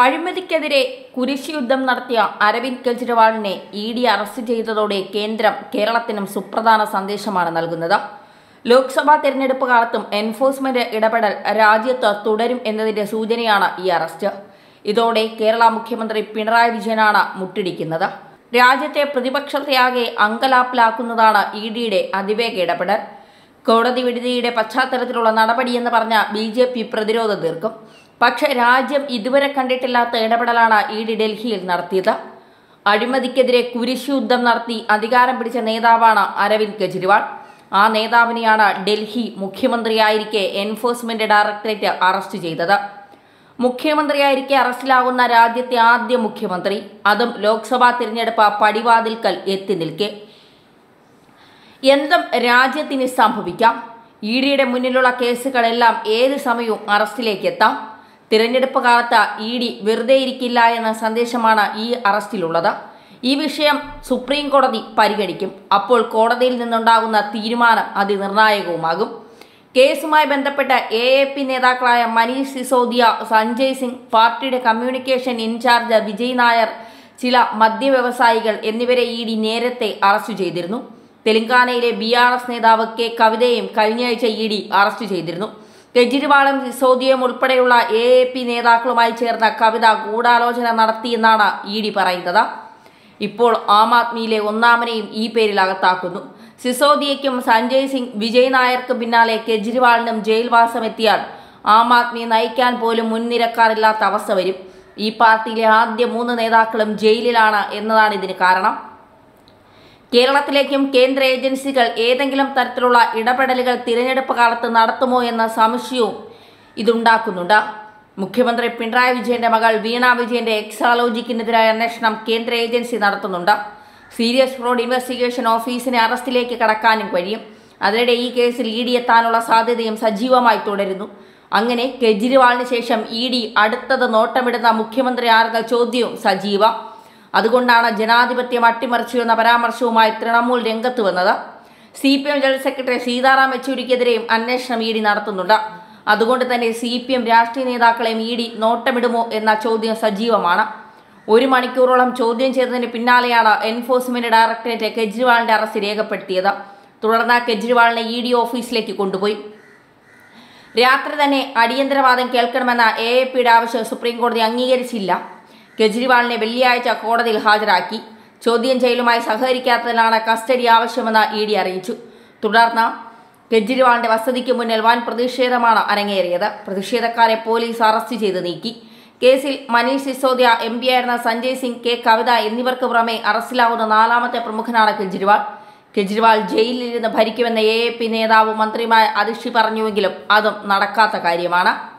അഴിമതിക്കെതിരെ കുരിശുയുദ്ധം നടത്തിയ അരവിന്ദ് കെജ്രിവാളിനെ ഇഡി അറസ്റ്റ് ചെയ്തതോടെ കേന്ദ്രം കേരളത്തിനും സുപ്രധാന സന്ദേശമാണ് നൽകുന്നത്. ലോക്സഭാ തെരഞ്ഞെടുപ്പ് കാലത്തും എൻഫോഴ്സ്മെന്റ് ഇടപെടൽ രാജ്യത്ത് തുടരും എന്നതിന്റെ സൂചനയാണ് ഈ അറസ്റ്റ്. ഇതോടെ കേരള മുഖ്യമന്ത്രി പിണറായി വിജയനാണ് മുട്ടിടിക്കുന്നത്. രാജ്യത്തെ പ്രതിപക്ഷത്തെയാകെ അങ്കലാപ്പിലാക്കുന്നതാണ് ഇഡിയുടെ അതിവേഗ ഇടപെടൽ. കോടതി വിധിയുടെ പശ്ചാത്തലത്തിലുള്ള നടപടിയെന്ന് പറഞ്ഞ BJP പ്രതിരോധം തീർക്കും. പക്ഷേ രാജ്യം ഇതുവരെ കണ്ടിട്ടില്ലാത്ത ഇടപെടലാണ് ഇഡി ഡൽഹിയിൽ നടത്തിയത്. അഴിമതിക്കെതിരെ കുരിശുയുദ്ധം നടത്തി അധികാരം പിടിച്ച നേതാവാണ് അരവിന്ദ് കെജ്രിവാൾ. ആ നേതാവിനെയാണ് ഡൽഹി മുഖ്യമന്ത്രിയായിരിക്കെ എൻഫോഴ്സ്മെന്റ് ഡയറക്ടറേറ്റ് അറസ്റ്റ് ചെയ്തത്. മുഖ്യമന്ത്രിയായിരിക്കെ അറസ്റ്റിലാകുന്ന രാജ്യത്തെ ആദ്യ മുഖ്യമന്ത്രി, അതും ലോക്സഭാ തിരഞ്ഞെടുപ്പ് പടിവാതിൽക്കൽ എത്തി നിൽക്കെ. എന്തും രാജ്യത്തിന് സംഭവിക്കാം. ഇഡിയുടെ മുന്നിലുള്ള കേസുകളെല്ലാം ഏത് സമയവും അറസ്റ്റിലേക്ക് എത്താം. തിരഞ്ഞെടുപ്പ് കാലത്ത് ഇഡി വെറുതെ ഇരിക്കില്ല എന്ന സന്ദേശമാണ് ഈ അറസ്റ്റിലുള്ളത്. ഈ വിഷയം സുപ്രീം കോടതി പരിഗണിക്കും. അപ്പോൾ കോടതിയിൽ നിന്നുണ്ടാകുന്ന തീരുമാനം അതിനിർണായകവുമാകും. കേസുമായി ബന്ധപ്പെട്ട് AAP നേതാക്കളായ മനീഷ് സിസോദിയ, സഞ്ജയ് സിംഗ്, പാർട്ടിയുടെ കമ്മ്യൂണിക്കേഷൻ ഇൻചാർജ് വിജയ് നായർ, ചില മദ്യവ്യവസായികൾ എന്നിവരെ ഇഡി നേരത്തെ അറസ്റ്റ് ചെയ്തിരുന്നു. തെലങ്കാനയിലെ BRS നേതാവ് K കവിതയും കഴിഞ്ഞയാഴ്ച ഇഡി അറസ്റ്റ് ചെയ്തിരുന്നു. കെജ്രിവാളും സിസോദിയയും ഉൾപ്പെടെയുള്ള AAP നേതാക്കളുമായി ചേർന്ന കവിത ഗൂഢാലോചന നടത്തിയെന്നാണ് ഇഡി പറയുന്നത്. ഇപ്പോൾ ആം ആദ്മിയിലെ ഒന്നാമനെയും ഈ പേരിൽ അകത്താക്കുന്നു. സിസോദിയയ്ക്കും സഞ്ജയ് സിംഗ്, വിജയ് നായർക്കും പിന്നാലെ കെജ്രിവാളിനും ജയിൽവാസം എത്തിയാൽ ആം ആദ്മിയെ നയിക്കാൻ പോലും മുൻനിരക്കാറില്ലാത്ത അവസ്ഥ വരും. ഈ പാർട്ടിയിലെ ആദ്യ 3 നേതാക്കളും ജയിലിലാണ് എന്നതാണ് ഇതിന് കാരണം. കേരളത്തിലേക്കും കേന്ദ്ര ഏജൻസികൾ ഏതെങ്കിലും തരത്തിലുള്ള ഇടപെടലുകൾ തിരഞ്ഞെടുപ്പ് കാലത്ത് നടത്തുമോ എന്ന സംശയവും ഇതുണ്ടാക്കുന്നുണ്ട്. മുഖ്യമന്ത്രി പിണറായി വിജയന്റെ മകൾ വീണ വിജയന്റെ എക്സാലോജിക്കിനെതിരായ അന്വേഷണം കേന്ദ്ര ഏജൻസി നടത്തുന്നുണ്ട്. സീരിയസ് ഫ്രോഡ് ഇൻവെസ്റ്റിഗേഷൻ ഓഫീസിനെ അറസ്റ്റിലേക്ക് കടക്കാനും കഴിയും. അതിനിടെ ഈ കേസിൽ ഇഡി എത്താനുള്ള സാധ്യതയും സജീവമായി തുടരുന്നു. അങ്ങനെ കെജ്രിവാളിന് ശേഷം ഇഡി അടുത്തത് നോട്ടമിടുന്ന മുഖ്യമന്ത്രി ആരെന്ന ചോദ്യവും സജീവം. അതുകൊണ്ടാണ് ജനാധിപത്യം അട്ടിമറിച്ചു എന്ന പരാമർശവുമായി തൃണമൂൽ രംഗത്ത് വന്നത്. CPM ജനറൽ സെക്രട്ടറി സീതാറാം യെച്ചൂരിക്കെതിരെയും അന്വേഷണം ഇഡി നടത്തുന്നുണ്ട്. അതുകൊണ്ട് തന്നെ CPM രാഷ്ട്രീയ നേതാക്കളെയും ഇഡി നോട്ടമിടുമോ എന്ന ചോദ്യം സജീവമാണ്. 1 മണിക്കൂറോളം ചോദ്യം ചെയ്തതിന് പിന്നാലെയാണ് എൻഫോഴ്സ്മെന്റ് ഡയറക്ടറേറ്റ് കെജ്രിവാളിന്റെ അറസ്റ്റ് രേഖപ്പെടുത്തിയത്. തുടർന്ന് കെജ്രിവാളിനെ ഇഡി ഓഫീസിലേക്ക് കൊണ്ടുപോയി. രാത്രി തന്നെ അടിയന്തരവാദം കേൾക്കണമെന്ന AAPയുടെ ആവശ്യം സുപ്രീം കോടതി അംഗീകരിച്ചില്ല. കെജ്രിവാളിനെ വെള്ളിയാഴ്ച കോടതിയിൽ ഹാജരാക്കി. ചോദ്യം ചെയ്യലുമായി സഹകരിക്കാത്തതിനാണ് കസ്റ്റഡി ആവശ്യമെന്ന് ഇഡി അറിയിച്ചു. തുടർന്ന് കെജ്രിവാളിന്റെ വസതിക്ക് മുന്നിൽ വൻ പ്രതിഷേധമാണ് അരങ്ങേറിയത്. പ്രതിഷേധക്കാരെ പോലീസ് അറസ്റ്റ് ചെയ്ത് നീക്കി. കേസിൽ മനീഷ് സിസോദിയ, MP ആയിരുന്ന സഞ്ജയ് സിംഗ്, K കവിത എന്നിവർക്ക് പുറമെ അറസ്റ്റിലാവുന്ന 4ാമത്തെ പ്രമുഖനാണ് കെജ്രിവാൾ. കെജ്രിവാൾ ജയിലിലിരുന്ന് ഭരിക്കുമെന്ന് AAP നേതാവ് മന്ത്രിയുമായ അതിഷി പറഞ്ഞുവെങ്കിലും അതും നടക്കാത്ത കാര്യമാണ്.